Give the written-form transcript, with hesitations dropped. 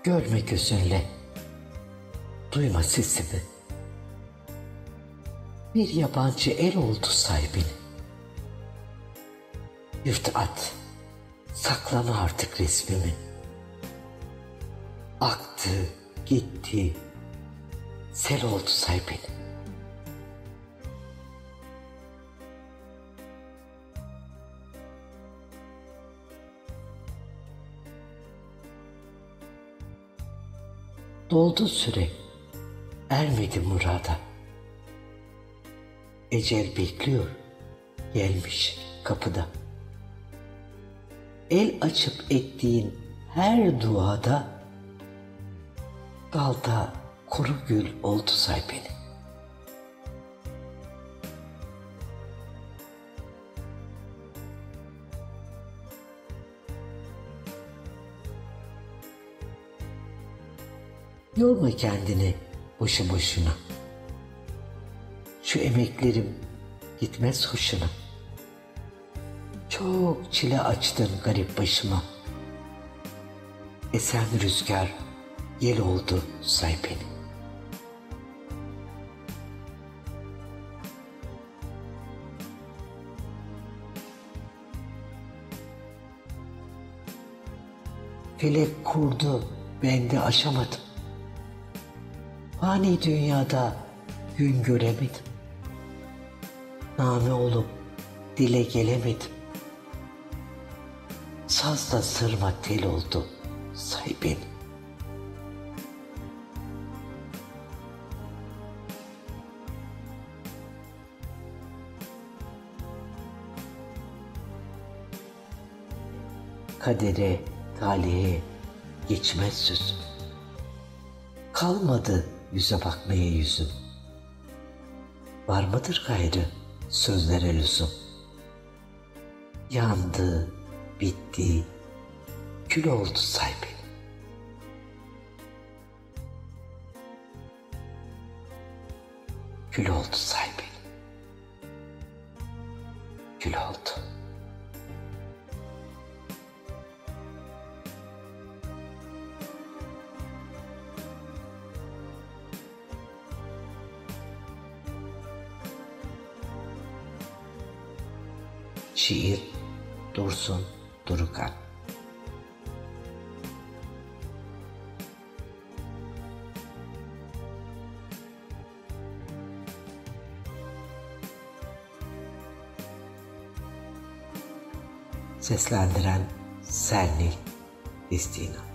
Görme gözünle, duyma sesimi. Bir yabancı el oldu sahibini. Yırt at, saklama artık resmimi. Aktı, gitti, sel oldu sahibini. Doldu süre, ermedi murada. Ecel bekliyor, gelmiş kapıda. El açıp ettiğin her duada, dalda kuru gül oldu sahibini. Yorma kendini boşu boşuna. Şu emeklerim gitmez hoşuna. Çok çile açtın garip başıma. Esen rüzgar yel oldu sahibini. Felek kurdu, ben de aşamadım. Fani dünyada gün göremedim. Name olup dile gelemedim. Sazda sırma tel oldu sahibin. Kadere, talihe geçmez sözüm. Kalmadı yüze bakmaya yüzüm. Var mıdır gayrı sözlere lüzum? Yandı, bitti, kül oldu sahibi. Kül oldu sahibi. Kül oldu. Şiir Dursun Durukan. Seslendiren Selnil Destina.